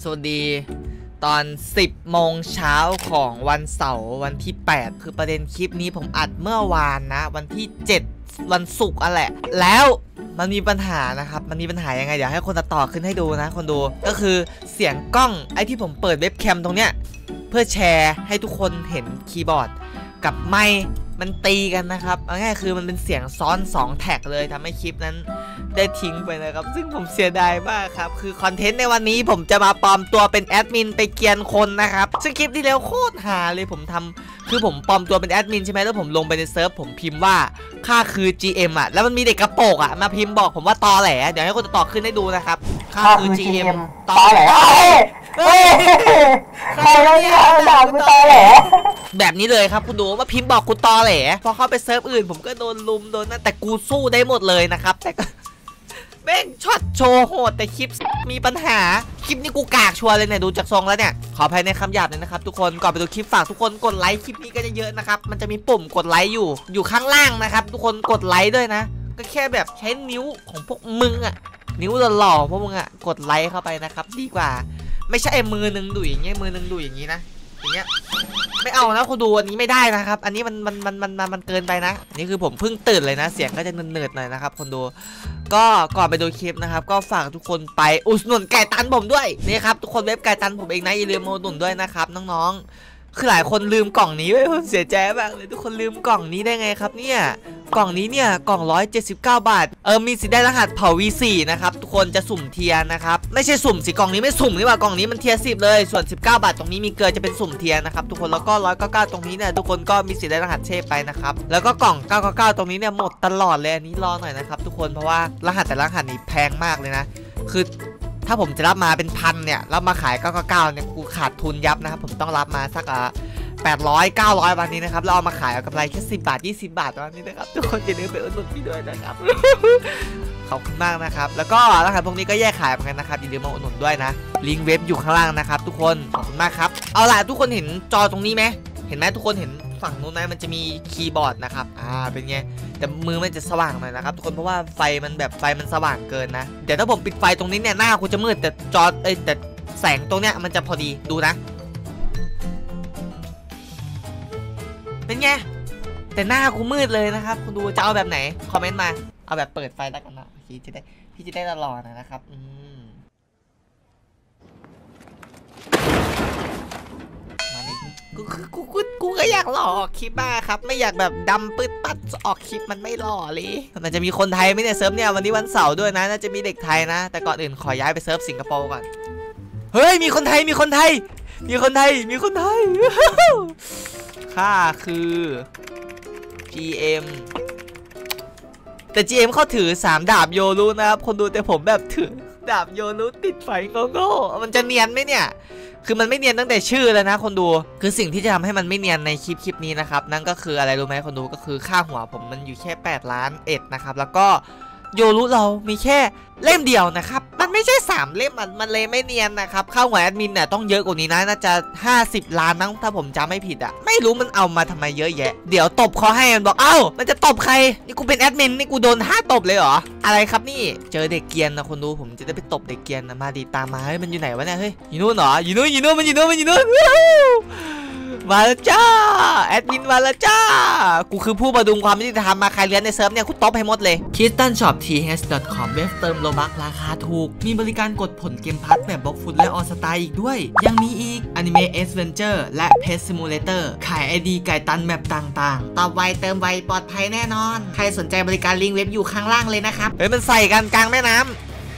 วัสดีตอน10 โมงเช้าของวันเสาร์วันที่8คือประเด็นคลิปนี้ผมอัดเมื่อวานนะวันที่7วันศุกร์อ่ะแหละแล้วมันมีปัญหานะครับมันมีปัญหายังไงเดี๋ยวให้คนตัดต่อขึ้นให้ดูนะคนดูก็คือเสียงกล้องไอ้ที่ผมเปิดเว็บแคมตรงเนี้ยเพื่อแชร์ให้ทุกคนเห็นคีย์บอร์ดกับไมค์มันตีกันนะครับเอาง่ายคือมันเป็นเสียงซ้อน2แท็กเลยทำให้คลิปนั้นได้ทิ้งไปนะครับซึ่งผมเสียดายมากครับคือคอนเทนต์ในวันนี้ผมจะมาปลอมตัวเป็นแอดมินไปเกียนคนนะครับซึ่งคลิปที่แล้วโคตรหาเลยผมทำคือผมปลอมตัวเป็นแอดมินใช่ไหมแล้วผมลงไปในเซิร์ฟผมพิมพ์ว่าข้าคือ GM อ่ะแล้วมันมีเด็กกระโปงอ่ะมาพิมพ์บอกผมว่าตอแหลเดี๋ยวให้คนต่อขึ้นให้ดูนะครับข้าคือ GM ตอแหลใครแล้วเนี่ยด่ากูตอแหลแบบนี้เลยครับคุณดูว่าพิมพ์บอกกูตอแหลพอเข้าไปเซิร์ฟอื่นผมก็โดนลุมโดนนั่นแต่กูสู้ได้หมดเลยนะครับแต่แม่งช็อตโชว์โหดแต่คลิปมีปัญหาคลิปนี้กูกากชัวร์เลยเนี่ยดูจากทรงแล้วเนี่ยขออภัยในคำหยาบเลยนะครับทุกคนก่อนไปดูคลิปฝากทุกคนกดไลค์คลิปนี้ก็จะเยอะนะครับมันจะมีปุ่มกดไลค์อยู่ข้างล่างนะครับทุกคนกดไลค์ด้วยนะก็แค่แบบใช้นิ้วของพวกมึงอะนิ้วหล่อๆพวกมึงอะกดไลค์เข้าไปนะครับดีกว่าไม่ใช่มือหนึ่งดูอย่างเงี้ยมือหนึ่งดูอย่างงี้นะอย่างเงี้ยไม่เอานะคุณดูอันนี้ไม่ได้นะครับอันนี้มันเกินไปนะนี่คือผมเพิ่งตื่นเลยนะเสียงก็จะเนิร์ดๆหน่อยนะครับคนดูก็ก่อนไปดูคลิปนะครับก็ฝากทุกคนไปอุดหนุนไก่ตันผมด้วยนี่ครับทุกคนเว็บไก่ตันผมเองนะอย่าลืมมาอุดหนุนด้วยนะครับน้องๆคือหลายคนลืมกล่องนี้ไปผมเสียใจมากเลยทุกคนลืมกล่องนี้ได้ไงครับเนี่ยกล่องนี้เนี่ยกล่อง179 บาทมีสิทธิ์ได้รหัสเผ่า V4 นะครับทุกคนจะสุ่มเทียร์นะครับไม่ใช่สุ่มสิกล่องนี้ไม่สุ่มนี่ว่ากล่องนี้มันเทียร์10เลยส่วน19 บาทตรงนี้มีเกลือจะเป็นสุ่มเทียร์นะครับทุกคนแล้วก็199ตรงนี้เนี่ยทุกคนก็มีสิทธิ์ได้รหัสเชฟไปนะครับแล้วก็กล่อง999ตรงนี้เนี่ยหมดตลอดเลยอันนี้รอหน่อยนะครับทุกคนเพราะว่ารหัสแต่ละรหัสนี่แพงมากเลยนะคือถ้าผมจะรับมาเป็นพันเนี่ยรับมาขาย999เนี่ยกูขาดทุนยับนะครับผมต้องรับมาสัก800 900วันนี้นะครับแล้วเอามาขายเอากำไรแค่10 บาท20 บาทวันนี้นะครับทุกคนอย่าลืมไปอุดหนุนพี่ด้วยนะครับ ขอบคุณมากนะครับแล้วก็รหัสพวกนี้ก็แยกขายเหมือนกันนะครับอย่าลืมมาอุดหนุนด้วยนะลิงก์เว็บอยู่ข้างล่างนะครับทุกคนขอบคุณมากครับเอาล่ะทุกคนเห็นจอตรงนี้ไหมเห็นไหมทุกคนเห็นฝั่งนู้นไหมมันจะมีคีย์บอร์ดนะครับเป็นไงแต่มือมันจะสว่างหน่อยนะครับทุกคนเพราะว่าไฟมันสว่างเกินนะเดี๋ยวถ้าผมปิดไฟตรงนี้เนี่ยหน้ากูจะมืดแต่จอแต่แสงตรงเนี้ยมันจะพอดีดูนะเป็นไงแต่หน้ากูมืดเลยนะครับคุณดูจะเอาแบบไหนคอมเมนต์มาเอาแบบเปิดไฟแล้วกันนะพี่จะได้ตลอดนะครับมานี่กูก็อยากหล่อออกคลิปบ้างครับไม่อยากแบบดำปื๊ดปัดออกคลิปมันไม่หล่อเลยมันจะมีคนไทยไหมเนี่ยเซิร์ฟเนี่ยวันนี้วันเสาร์ด้วยนะน่าจะมีเด็กไทยนะแต่ก่อนอื่นขอย้ายไปเซิร์ฟสิงคโปร์ก่อนเฮ้ยมีคนไทยข้าคือ GM แต่ GM เขาถือ3 ดาบโยรุนะครับคนดูแต่ผมแบบถือดาบโยรุติดไฟโง่มันจะเนียนไหมเนี่ยคือมันไม่เนียนตั้งแต่ชื่อแล้วนะคนดูคือสิ่งที่จะทำให้มันไม่เนียนในคลิปนี้นะครับนั่นก็คืออะไรรู้ไหมคนดูก็คือค่าหัวผมมันอยู่แค่8 ล้านนะครับแล้วก็โยรุเรามีแค่เล่มเดียวนะครับมันไม่ใช่3 เล่มมันเลยไม่เนียนนะครับค่าหัวแอดมินเนี่ยต้องเยอะกว่านี้นะน่าจะ50 ล้านนะถ้าผมจำไม่ผิดอ่ะไม่รู้มันเอามาทำไมเยอะแยะเดี๋ยวตบเขาให้มันบอกมันจะตบใครนี่กูเป็นแอดมินนี่กูโดน5 ตบเลยเหรออะไรครับนี่เจอเด็กเกียนนะคนดูผมจะได้ไปตบเด็กเกียนนะมาดีตามมาเฮ้ยมันอยู่ไหนวะเนี่ยเฮ้ยอยู่นู่นเหรออยู่นู่นมันอยู่นู่นมาแล้วจ้าแอดมินมาแล้วจ้ากูคือผู้ประดุงความยุติธรรมมาใครเลี้ยงในเซิร์ฟเนี่ยกูตบให้หมดเลย KristanShopTH.com เว็บเติมโลบัคราคาถูกมีบริการกดผลเกมพัทแบบบล็อกฟุตและออสตาอีกด้วยยังมีอีก Anime Adventure และ Pet Simulator ขาย ID ไก่ตันแบบต่างๆตอบไวเติมไวปลอดภัยแน่นอนใครสนใจบริการลิงก์เว็บอยู่ข้างล่างเลยนะครับเฮ้ยมันใส่กันกลางแม่น้ำ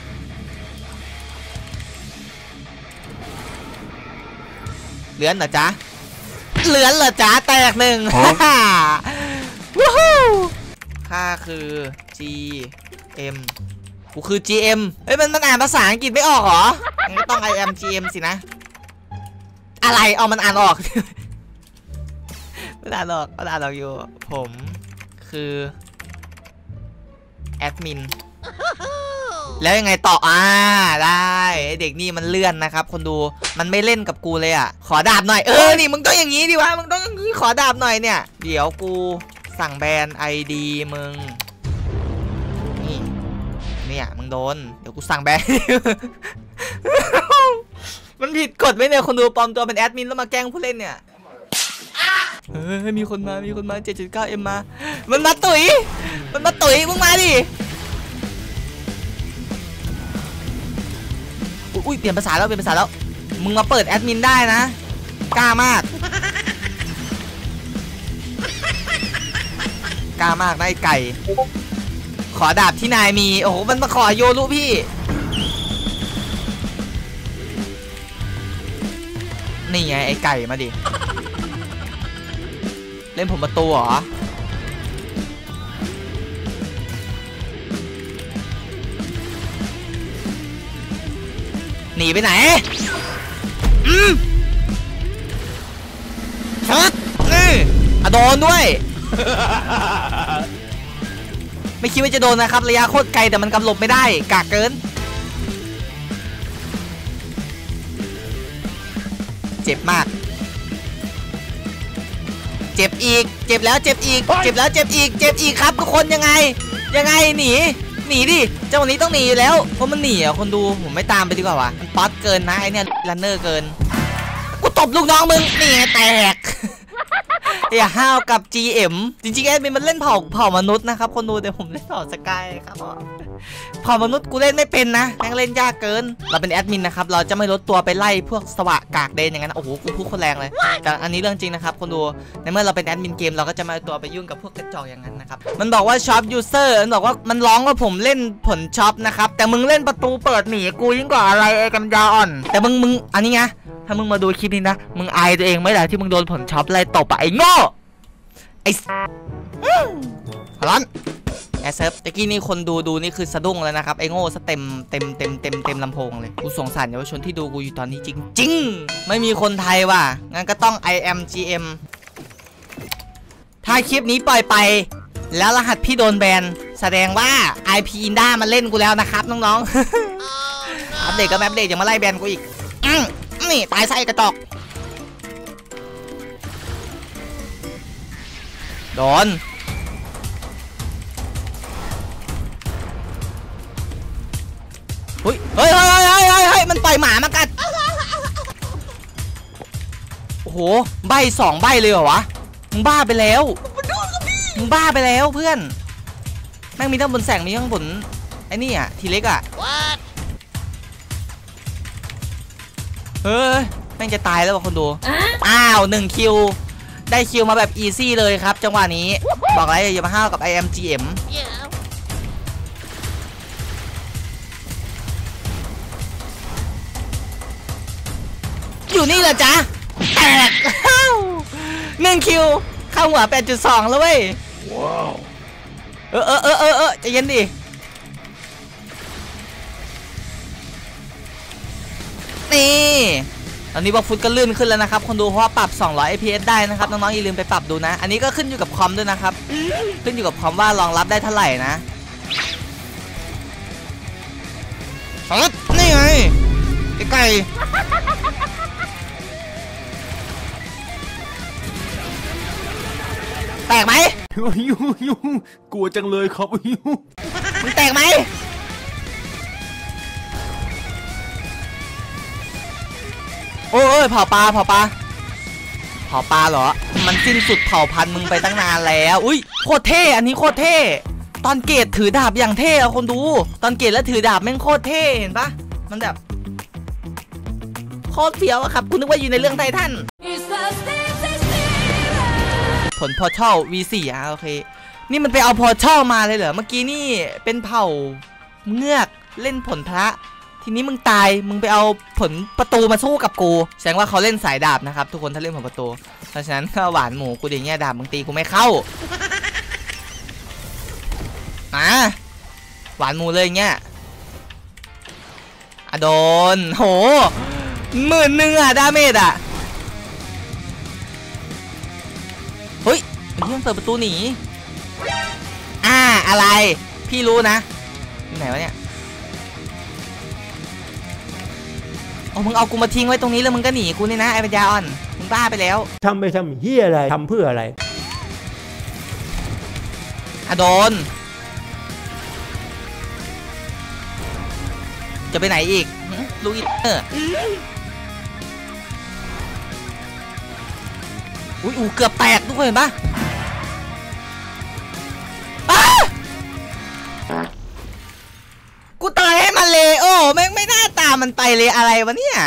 เลื้อนเหรอจ๊ะแตก1วู้ฮู้ข้าคือ GM กูคือ GM เฮ้ยมันอ่านภาษาอังกฤษไม่ออกเหรองั้นก็ต้อง I am GM สินะอะไรมันอ่านออก มันอ่านออกอยู่ผมคือแอดมินแล้วยังไงต่อได้เด็กนี่มันเลื่อนนะครับคนดูมันไม่เล่นกับกูเลยขอดาบหน่อยนี่มึงต้องอย่างนี้ดิวะมึงต้องอย่างนี้ขอดาบหน่อยเนี่ยเดี๋ยวกูสั่งแบน ID มึงเนี่ยมึงโดนเดี๋ยวกูสั่งแบน มันมันผิดกฎไหมเนี่ยคนดูปลอมตัวเป็นแอดมินแล้วมาแกล้งผู้เล่นเนี่ยมีคนมา7.9M มามันมาตุ๋ยมึงมาดิอุ้ยเปลี่ยนภาษาแล้วมึงมาเปิดแอดมินได้นะกล้ามากนะไอ้ไก่ขอดาบที่นายมีโอ้โหมันมาขอโยรุพี่นี่ไงไอ้ไก่มาดิเล่นผมประตูเหรอหนีไปไหนชัดนี่โดนด้วย ไม่คิดว่าจะโดนนะครับระยะโคตรไกลแต่มันกำหลบไม่ได้กากเกินเจ็บมากเจ็บอีกเจ็บแล้วเจ็บอีกครับทุกคนยังไงหนีดิเจ้าวันนี้ต้องหนีอยู่แล้วเพราะมันหนีอ่ะคนดูผมไม่ตามไปดีกว่าวะมันป๊อตเกินนะไอเนี่ยรันเนอร์เกินกูตบลูกน้องมึงนี่แตกอย่าห้าวกับ GM จริงๆแอดมินมันเล่นเผ่ามนุษย์นะครับคนดูแต่ผมเล่นเผ่าสกายครับเผ่ามนุษย์กูเล่นไม่เป็นนะแม่งเล่นยากเกินเราเป็นแอดมินนะครับเราจะไม่ลดตัวไปไล่พวกสวะกากเดนอย่างนั้นโอ้โหกูพูดคนแรงเลยแต่อันนี้เรื่องจริงนะครับคนดูในเมื่อเราเป็นแอดมินเกมเราก็จะมาตัวไปยุ่งกับพวกกระจอกอย่างนั้นนะครับมันบอกว่าช็อปยูเซอร์มันบอกว่ามันร้องว่าผมเล่นผลช็อปนะครับแต่มึงเล่นประตูเปิดหนีกูยิ่งกว่าอะไรไอ้กำยาอ่อนแต่มึงอันนี้ไงถ้ามึงมาดูคลิปนี้นะมึงอายตัวเองไม่ได้ที่มึงโดนผลช็อปไล่ตบไอ้โง่ไอ้ร้อนแอสเซฟตะกี้นี่คนดูนี่คือสะดุ้งแล้วนะครับไอ้โง่ซะเต็มลำโพงเลยกูสงสารเยาวชนที่ดูกูอยู่ตอนนี้จริงไม่มีคนไทยว่ะงั้นก็ต้อง IMGM ถ้าคลิปนี้ปล่อยไปแล้วรหัสพี่โดนแบนแสดงว่า IP Inda มาเล่นกูแล้วนะครับน้องๆอัปเดตก็อัปเดตอย่ามาไล่แบนกูอีกนี่ตายไส้กระจอกโดนเฮ้ยมันปล่อยหมามากัดโอ้โหใบ2 ใบเลยเหรอวะมึงบ้าไปแล้วเพื่อนแม่งมีทั้งบนแสงมีทั้งบนไอ้นี่อ่ะทีเล็กอ่ะเฮ้ยแม่งจะตายแล้วว่ะคนดูอ้าว1 คิวได้คิวมาแบบอีซี่เลยครับจังหวะนี้บอกเลยอย่ามาห้าวกับ IMGM อยู่นี่เหรอจ๊ะแตก1 คิวเข้าหัว 8.2 แล้วเว้ยว้าวใจเย็นดินี่ตอนนี้บล็อกฟุตก็ลื่นขึ้นแล้วนะครับคนดูเพราะว่าปรับ200 fps ได้นะครับน้องๆอย่าลืมไปปรับดูนะอันนี้ก็ขึ้นอยู่กับคอมด้วยนะครับขึ้นอยู่กับคอมว่ารองรับได้เท่าไหร่นะนี่ไงไก่แตกไหมกลัวจังเลยครับมึงแตกไหมโอ้ยเผาปลาเหรอมันสิ้นสุดเผ่าพันธุ์มึงไปตั้งนานแล้วอุ้ยโคตรเท่อันนี้โคตรเท่ตอนเกตถือดาบอย่างเท่อะคนดูตอนเกตแล้วถือดาบแม่งโคตรเท่เห็นปะมันแบบโคตรเฟี้ยวอะครับคุณนึกว่าอยู่ในเรื่องไททันผลพอร์ทัล V4 อ่ะโอเคนี่มันไปเอาพอร์ทัลมาเลยเหรอเมื่อกี้นี่เป็นเผ่าเงือกเล่นผลพระทีนี้มึงตายมึงไปเอาผลประตูมาสู้กับกูแสดงว่าเขาเล่นสายดาบนะครับทุกคนถ้าเล่นผลประตูเพราะฉะนั้นก็หวานหมูกูอย่างเงี้ยดาบมึงตีกูไม่เข้าหวานหมูเลยเงี้ยโดนโห10,000อะดาเมจอะเฮ้ยมันเปิดประตูหนีอะไรพี่รู้นะไหนวะเนี่ยมึงเอากูมาทิ้งไว้ตรงนี้แล้วมึงก็หนีกูนี่นะไอ้ปัญญาอ่อนมึงบ้าไปแล้วทำเหี้ยอะไรทำเพื่ออะไรโดนจะไปไหนอีกลูกอีอุ้ยเกือบแตกทุกคนเห็นปะกูตายให้มันเลยโอ้แม่งไม่น่าตามมันไปเลยอะไรวะเนี่ย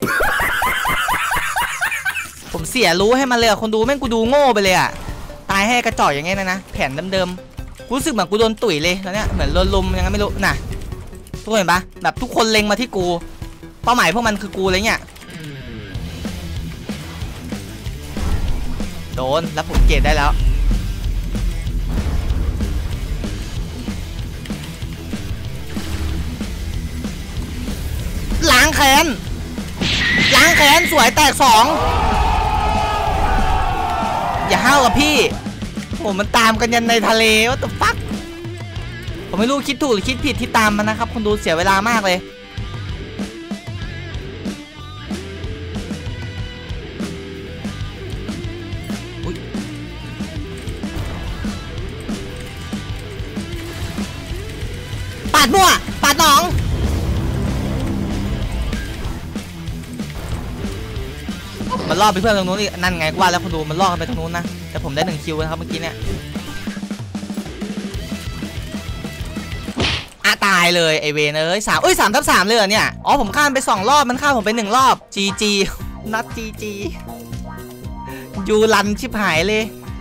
ผมเสียรู้ให้มันเลยคนดูแม่งกูดูโง่ไปเลยอะตายให้กระจอกอย่างเงี้ยนะแผนเดิมๆรู้สึกเหมือนกูโดนตุ๋ยเลยแล้วเนี่ยเหมือนโดนลุมยังไงไม่รู้น่ะทุกคนเห็นปะแบบทุกคนเล็งมาที่กูเป้าหมายพวกมันคือกูเลยเนี่ยโดนแล้วผมเกตได้แล้วล้างแขนสวยแตก2อย่าห้าวกับพี่ผมมันตามกันยันในทะเลว่าแต่ฟักผมไม่รู้คิดถูกหรือคิดผิดที่ตามมันนะครับคนดูเสียเวลามากเลยปาดมั่วปาดหนองมันล่อไปเพื่อนตรงนู้นอีกนั่นไงกูว่าแล้วคนดูมันล่อกันไปตรงนู้นนะแต่ผมได้1คิวนะครับเมื่อกี้เนี่ยตายเลยไอเวน3/3เลยเหรอเนี่ยอ๋อผมข้ามไป2รอบมันข้ามผมไป1รอบ GG นัด GG ยูรันชิบหายเลย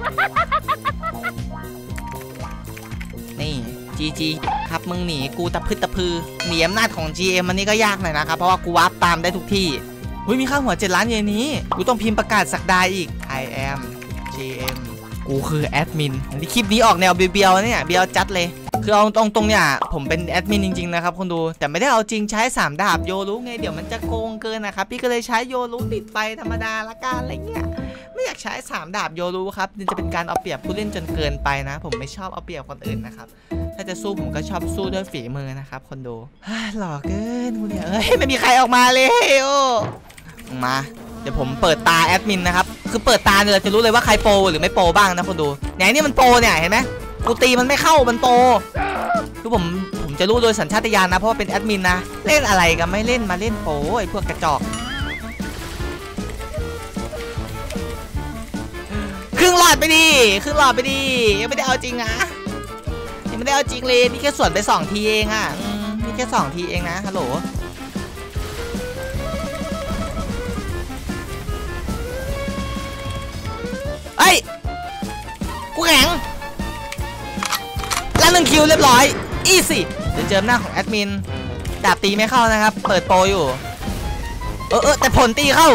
นี่ GG ครับมึงหนีกูตะพือหนีอำนาจของ GM อันนี้ก็ยากหน่อยนะครับเพราะว่ากูวาร์ปตามได้ทุกที่มีค่าหัว7 ล้านเยนนี้กูต้องพิมพ์ประกาศสักดาอีก I am GM กูคือแอดมินที่คลิปนี้ออกแนวเบียวๆเนี่ยเบียวจัดเลยคือเอาตรงเนี่ยผมเป็นแอดมินจริงๆนะครับคนดูแต่ไม่ได้เอาจริงใช้3 ดาบโยรู้ไงเดี๋ยวมันจะโกงเกินนะครับพี่ก็เลยใช้โยรู้ติดไปธรรมดาละกันอะไรเงี้ยไม่อยากใช้3 ดาบโยรู้ครับจะเป็นการเอาเปรียบผู้เล่นจนเกินไปนะผมไม่ชอบเอาเปรียบคนอื่นนะครับถ้าจะสู้ผมก็ชอบสู้ด้วยฝีมือนะครับคนดูหล่อเกินกูเนี่ยไม่มีใครออกมาเลยโอ้มาเดี๋ยวผมเปิดตาแอดมินนะครับคือเปิดตาเนี่ยเราจะรู้เลยว่าใครโปรหรือไม่โปรบ้างนะคนดูเนี่ยนี่มันโปรเนี่ยเห็นไหมกูตีมันไม่เข้ามันโปรคือผมจะรู้โดยสัญชาตญาณนะเพราะว่าเป็นแอดมินนะเล่นอะไรกันไม่เล่นมาเล่นโปรไอ้พวกกระจอกครึ่งหลอดไปดิยังไม่ได้เอาจริงนะยังไม่ได้เอาจริงเลยนี่แค่ส่วนไป2 ทีเองอ่ะนี่แค่2 ทีเองนะฮัลโหลเฮ้ยกูแข็งแล้ว1 คิวเรียบร้อยอีซี่เดี๋ยวเจอหน้าของแอดมินดาบตีไม่เข้านะครับเปิดโปรอยู่แต่ผลตีเข้า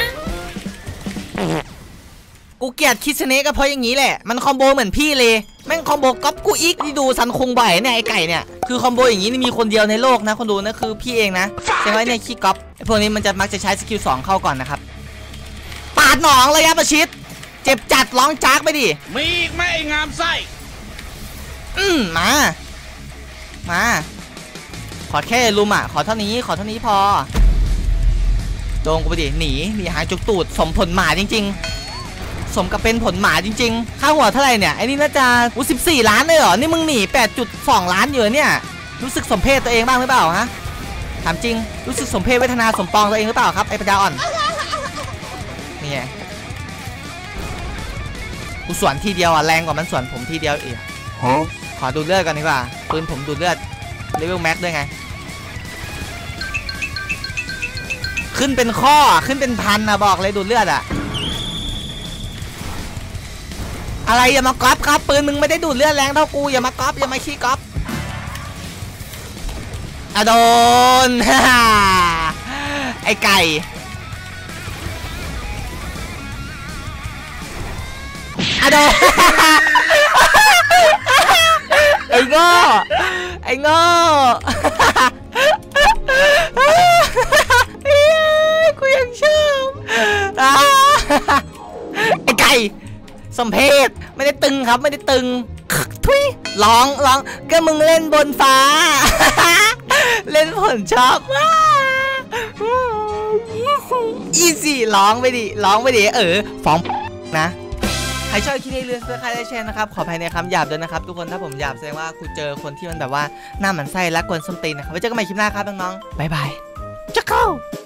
กูเกลียดคิสเนะก็เพราะอย่างนี้แหละมันคอมโบเหมือนพี่เลยแม่งคอมโบก๊อปกูอีกที่ดูซันคุงบ่อยเนี่ยไอไก่เนี่ยคือคอมโบอย่างนี้นี่มีคนเดียวในโลกนะคนดูนะคือพี่เองนะใช่ไหมเนี่ยขี้ก๊อปไอพวกนี้มันจะมักจะใช้สกิล2เข้าก่อนนะครับปาดหนองระยะประชิดเจ็บจัดร้องจากไปดิมีอีกไหมงามไส้มาขอแค่ลุมอ่ะขอเท่านี้พอโดนกูไปดิหนีหางจุกตูดสมผลหมาจริงๆสมกับเป็นผลหมาจริงๆค่าหัวเท่าไหร่เนี่ยไอ้นี่น่าจะ14 ล้านเลยเหรอนี่มึงหนี 8.2 ล้านเยอะเนี่ยรู้สึกสมเพศตัวเองบ้างหรือเปล่าฮะถามจริงรู้สึกสมเพศเวทนาสมปองตัวเองหรือเปล่าครับไอ้ปัญญาอ่อนนี่ไงกูสวนทีเดียวอ่ะแรงกว่ามันสวนผมทีเดียวอีกขอดูเลือดกันดีกว่าปืนผมดูดเลือดเลเวลแม็กด้วยไงขึ้นเป็นข้อขึ้นเป็นพันนะบอกเลยดูดเลือดอะอะไรอย่ามาก๊อปครับปืนมึงไม่ได้ดูดเลือดแรงเท่ากูอย่ามาก๊อปอย่ามาขี้ก๊อปโดน ไอไก่โดน ไอ้โง่กูยังชอบไอ้ไก่สมเพศไม่ได้ตึงครับไม่ได้ตึงทุยร้องก็มึงเล่นบนฟ้า เล่นผลชอบว่าอีซี่ร้องไปดิฟ้องนะใครชอบคลิปนี้เลือกเสื้อใครได้แชร์นะครับขออภัยในคำหยาบด้วยนะครับทุกคนถ้าผมหยาบแสดงว่าคุณเจอคนที่มันแบบว่าหน้าหมันไส้และกวนส้นตีนนะครับไว้เจอกันใหม่คลิปหน้าครับน้องๆบ๊ายบายจะเข้า